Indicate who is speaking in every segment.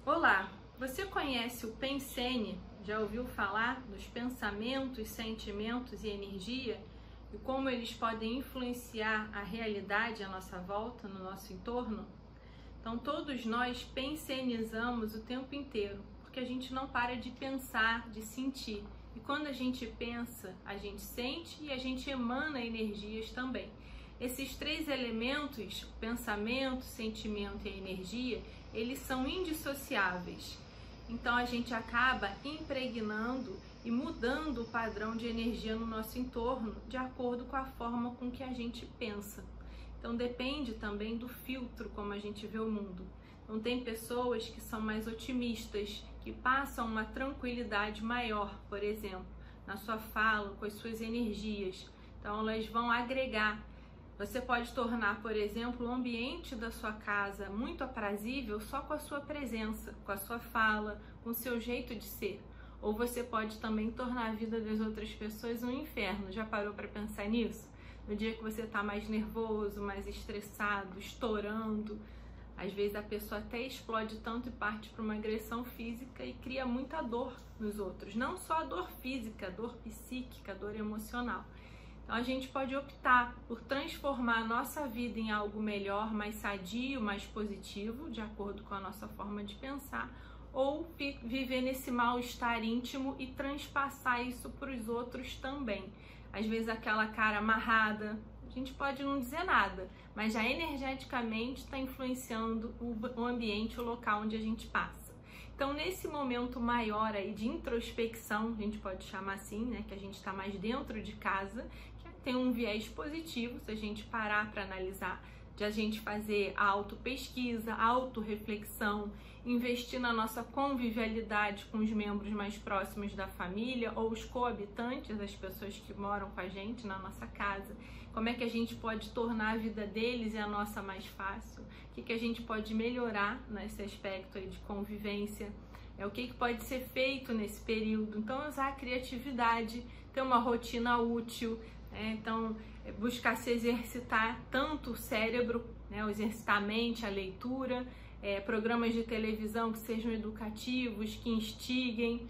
Speaker 1: Olá, você conhece o Pensene? Já ouviu falar dos pensamentos, sentimentos e energia e como eles podem influenciar a realidade à nossa volta, no nosso entorno? Então, todos nós pensenizamos o tempo inteiro, porque a gente não para de pensar, de sentir. E quando a gente pensa, a gente sente e a gente emana energias também. Esses três elementos, pensamento, sentimento e energia, eles são indissociáveis. Então a gente acaba impregnando e mudando o padrão de energia no nosso entorno de acordo com a forma com que a gente pensa. Então depende também do filtro como a gente vê o mundo. Então tem pessoas que são mais otimistas, que passam uma tranquilidade maior, por exemplo, na sua fala, com as suas energias. Então elas vão agregar. Você pode tornar, por exemplo, o ambiente da sua casa muito aprazível só com a sua presença, com a sua fala, com o seu jeito de ser. Ou você pode também tornar a vida das outras pessoas um inferno. Já parou para pensar nisso? No dia que você está mais nervoso, mais estressado, estourando, às vezes a pessoa até explode tanto e parte para uma agressão física e cria muita dor nos outros. Não só a dor física, a dor psíquica, a dor emocional. Então a gente pode optar por transformar a nossa vida em algo melhor, mais sadio, mais positivo, de acordo com a nossa forma de pensar, ou viver nesse mal-estar íntimo e transpassar isso para os outros também. Às vezes aquela cara amarrada, a gente pode não dizer nada, mas já energeticamente está influenciando o ambiente, o local onde a gente passa. Então, nesse momento maior aí de introspecção, a gente pode chamar assim, né, que a gente está mais dentro de casa, que tem um viés positivo, se a gente parar para analisar, de a gente fazer a autopesquisa, a autorreflexão, investir na nossa convivialidade com os membros mais próximos da família ou os coabitantes, as pessoas que moram com a gente na nossa casa. Como é que a gente pode tornar a vida deles e a nossa mais fácil? O que a gente pode melhorar nesse aspecto aí de convivência? O que pode ser feito nesse período? Então, usar a criatividade, ter uma rotina útil, então buscar se exercitar tanto o cérebro, exercitar a mente, a leitura, programas de televisão que sejam educativos, que instiguem,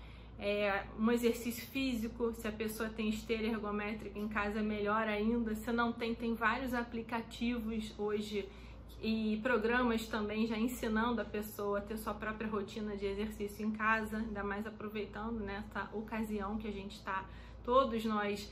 Speaker 1: um exercício físico. Se a pessoa tem esteira ergométrica em casa, melhor ainda. Se não tem, tem vários aplicativos hoje e programas também já ensinando a pessoa a ter sua própria rotina de exercício em casa, ainda mais aproveitando nessa ocasião que a gente está, todos nós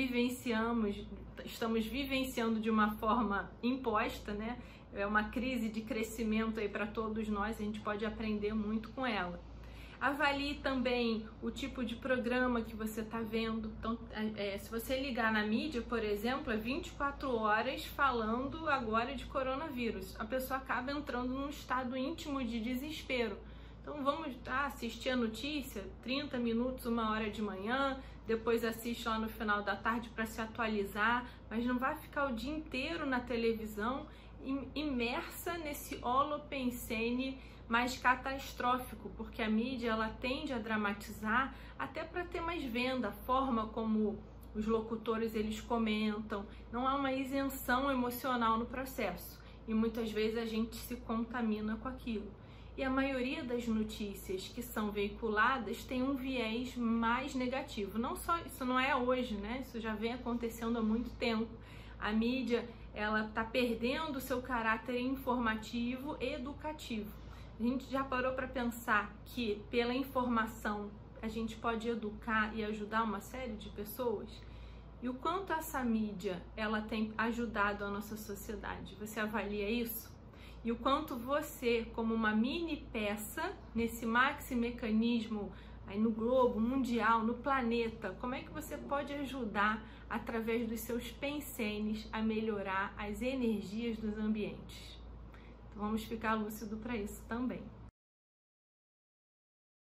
Speaker 1: estamos vivenciando de uma forma imposta, né? É uma crise de crescimento aí para todos nós, a gente pode aprender muito com ela. Avalie também o tipo de programa que você está vendo. Então, se você ligar na mídia, por exemplo, é 24 horas falando agora de coronavírus. A pessoa acaba entrando num estado íntimo de desespero. Então, vamos assistir a notícia, 30 minutos, 1 hora de manhã, depois assiste lá no final da tarde para se atualizar, mas não vai ficar o dia inteiro na televisão imersa nesse holopensene mais catastrófico, porque a mídia ela tende a dramatizar até para ter mais venda, a forma como os locutores eles comentam, não há uma isenção emocional no processo e muitas vezes a gente se contamina com aquilo. E a maioria das notícias que são veiculadas tem um viés mais negativo. Não só, isso não é hoje, né? Isso já vem acontecendo há muito tempo. A mídia ela está perdendo o seu caráter informativo e educativo. A gente já parou para pensar que pela informação a gente pode educar e ajudar uma série de pessoas? E o quanto essa mídia ela tem ajudado a nossa sociedade? Você avalia isso? E o quanto você, como uma mini peça nesse maxi-mecanismo aí no globo mundial, no planeta, como é que você pode ajudar através dos seus pensenes a melhorar as energias dos ambientes? Então, vamos ficar lúcido para isso também.